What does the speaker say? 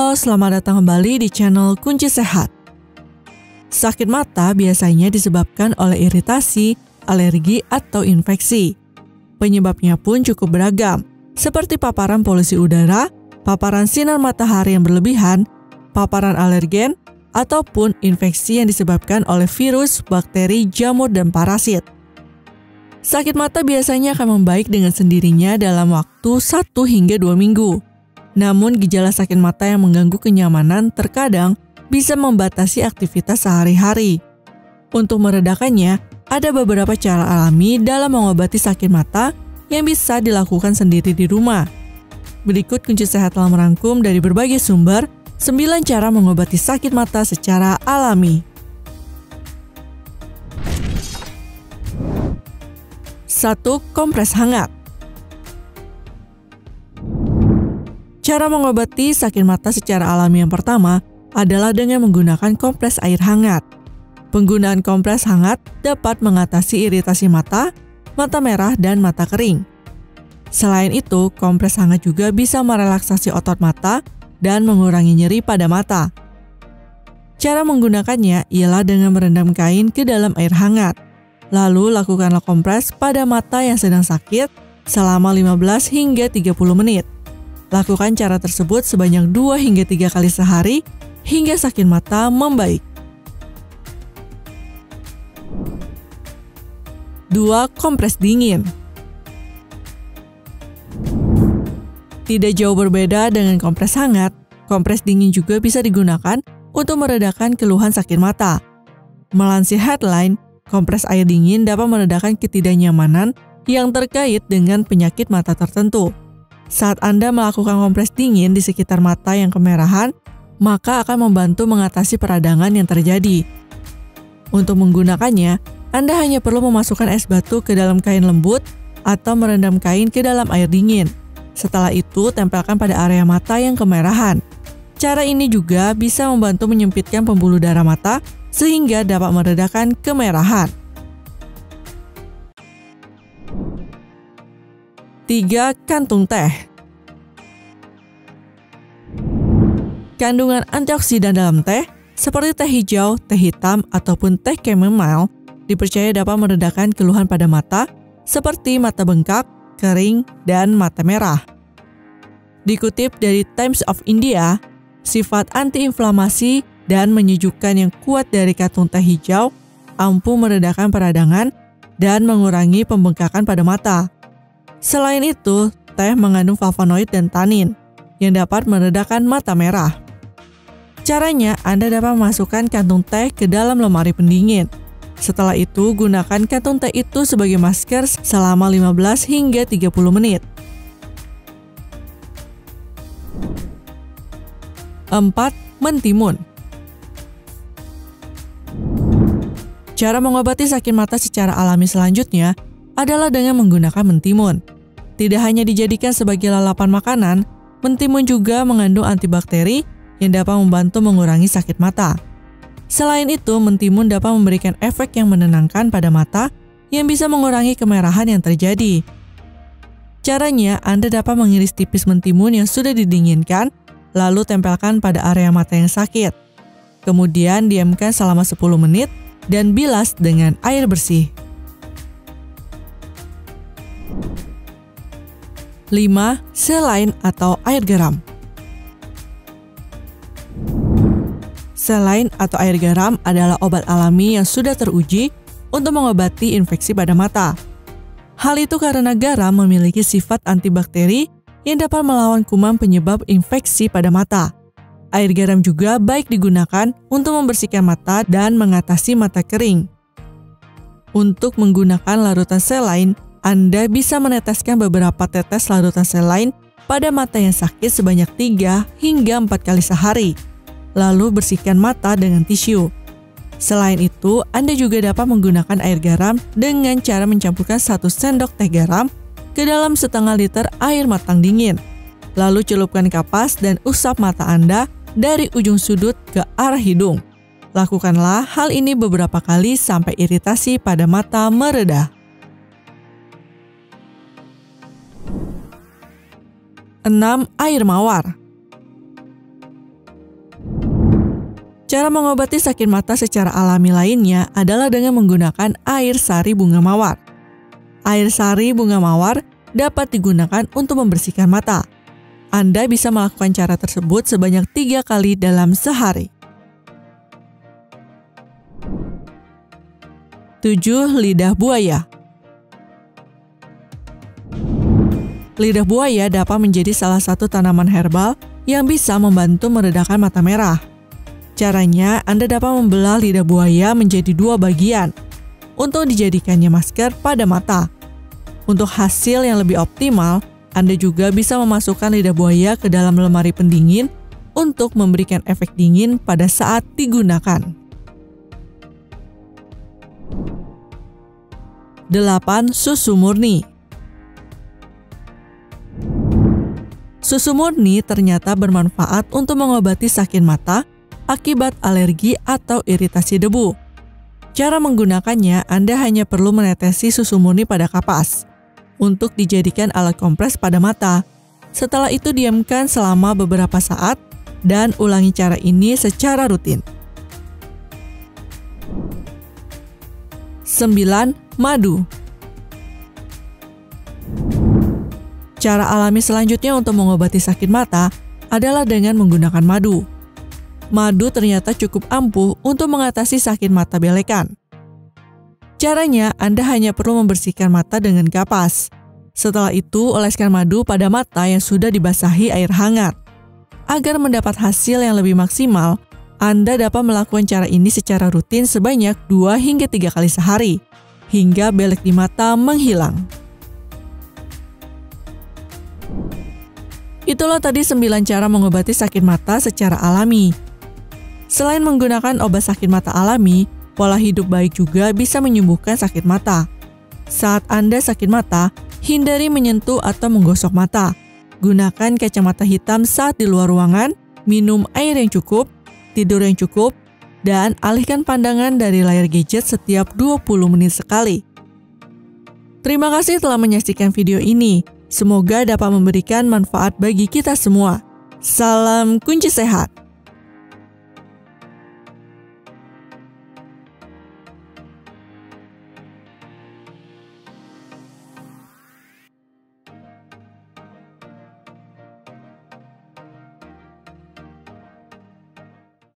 Halo, selamat datang kembali di channel Kunci Sehat. Sakit mata biasanya disebabkan oleh iritasi, alergi, atau infeksi. Penyebabnya pun cukup beragam, seperti paparan polusi udara, paparan sinar matahari yang berlebihan, paparan alergen, ataupun infeksi yang disebabkan oleh virus, bakteri, jamur, dan parasit. Sakit mata biasanya akan membaik dengan sendirinya dalam waktu 1 hingga 2 minggu. Namun gejala sakit mata yang mengganggu kenyamanan terkadang bisa membatasi aktivitas sehari-hari. Untuk meredakannya, ada beberapa cara alami dalam mengobati sakit mata yang bisa dilakukan sendiri di rumah. Berikut Kunci Sehat telah merangkum dari berbagai sumber 9 cara mengobati sakit mata secara alami. 1. Kompres hangat. Cara mengobati sakit mata secara alami yang pertama adalah dengan menggunakan kompres air hangat. Penggunaan kompres hangat dapat mengatasi iritasi mata, mata merah, dan mata kering. Selain itu, kompres hangat juga bisa merelaksasi otot mata dan mengurangi nyeri pada mata. Cara menggunakannya ialah dengan merendam kain ke dalam air hangat. Lalu lakukanlah kompres pada mata yang sedang sakit selama 15 hingga 30 menit. Lakukan cara tersebut sebanyak 2 hingga 3 kali sehari hingga sakit mata membaik. 2. Kompres dingin. Tidak jauh berbeda dengan kompres hangat, kompres dingin juga bisa digunakan untuk meredakan keluhan sakit mata. Melansir Headline, kompres air dingin dapat meredakan ketidaknyamanan yang terkait dengan penyakit mata tertentu. Saat Anda melakukan kompres dingin di sekitar mata yang kemerahan, maka akan membantu mengatasi peradangan yang terjadi. Untuk menggunakannya, Anda hanya perlu memasukkan es batu ke dalam kain lembut atau merendam kain ke dalam air dingin. Setelah itu, tempelkan pada area mata yang kemerahan. Cara ini juga bisa membantu menyempitkan pembuluh darah mata sehingga dapat meredakan kemerahan. 3. Kantung teh. Kandungan antioksidan dalam teh, seperti teh hijau, teh hitam, ataupun teh chamomile, dipercaya dapat meredakan keluhan pada mata, seperti mata bengkak, kering, dan mata merah. Dikutip dari Times of India, sifat antiinflamasi dan menyejukkan yang kuat dari kantung teh hijau ampuh meredakan peradangan dan mengurangi pembengkakan pada mata. Selain itu, teh mengandung flavonoid dan tanin yang dapat meredakan mata merah. Caranya, Anda dapat memasukkan kantung teh ke dalam lemari pendingin. Setelah itu, gunakan kantung teh itu sebagai masker selama 15 hingga 30 menit. 4. Mentimun. Cara mengobati sakit mata secara alami selanjutnya adalah dengan menggunakan mentimun. Tidak hanya dijadikan sebagai lalapan makanan, mentimun juga mengandung antibakteri yang dapat membantu mengurangi sakit mata. Selain itu, mentimun dapat memberikan efek yang menenangkan pada mata yang bisa mengurangi kemerahan yang terjadi. Caranya, Anda dapat mengiris tipis mentimun yang sudah didinginkan, lalu tempelkan pada area mata yang sakit. Kemudian diamkan selama 10 menit dan bilas dengan air bersih. 5. Selain atau air garam. Selain atau air garam adalah obat alami yang sudah teruji untuk mengobati infeksi pada mata. Hal itu karena garam memiliki sifat antibakteri yang dapat melawan kuman penyebab infeksi pada mata. Air garam juga baik digunakan untuk membersihkan mata dan mengatasi mata kering. Untuk menggunakan larutan selain, Anda bisa meneteskan beberapa tetes larutan selain pada mata yang sakit sebanyak 3 hingga 4 kali sehari. Lalu bersihkan mata dengan tisu. Selain itu, Anda juga dapat menggunakan air garam dengan cara mencampurkan 1 sendok teh garam ke dalam setengah liter air matang dingin. Lalu celupkan kapas dan usap mata Anda dari ujung sudut ke arah hidung. Lakukanlah hal ini beberapa kali sampai iritasi pada mata mereda. 6. Air mawar. Cara mengobati sakit mata secara alami lainnya adalah dengan menggunakan air sari bunga mawar. Air sari bunga mawar dapat digunakan untuk membersihkan mata. Anda bisa melakukan cara tersebut sebanyak 3 kali dalam sehari. 7. Lidah buaya. Lidah buaya dapat menjadi salah satu tanaman herbal yang bisa membantu meredakan mata merah. Caranya, Anda dapat membelah lidah buaya menjadi 2 bagian untuk dijadikannya masker pada mata. Untuk hasil yang lebih optimal, Anda juga bisa memasukkan lidah buaya ke dalam lemari pendingin untuk memberikan efek dingin pada saat digunakan. 8. Susu murni. Susu murni ternyata bermanfaat untuk mengobati sakit mata akibat alergi atau iritasi debu. Cara menggunakannya, Anda hanya perlu menetesi susu murni pada kapas untuk dijadikan alat kompres pada mata. Setelah itu diamkan selama beberapa saat dan ulangi cara ini secara rutin. 9. Madu. Cara alami selanjutnya untuk mengobati sakit mata adalah dengan menggunakan madu. Madu ternyata cukup ampuh untuk mengatasi sakit mata belekan. Caranya, Anda hanya perlu membersihkan mata dengan kapas. Setelah itu, oleskan madu pada mata yang sudah dibasahi air hangat. Agar mendapat hasil yang lebih maksimal, Anda dapat melakukan cara ini secara rutin sebanyak 2 hingga 3 kali sehari, hingga belek di mata menghilang. Itulah tadi 9 cara mengobati sakit mata secara alami. Selain menggunakan obat sakit mata alami, pola hidup baik juga bisa menyembuhkan sakit mata. Saat Anda sakit mata, hindari menyentuh atau menggosok mata. Gunakan kacamata hitam saat di luar ruangan, minum air yang cukup, tidur yang cukup, dan alihkan pandangan dari layar gadget setiap 20 menit sekali. Terima kasih telah menyaksikan video ini. Semoga dapat memberikan manfaat bagi kita semua. Salam kunci sehat.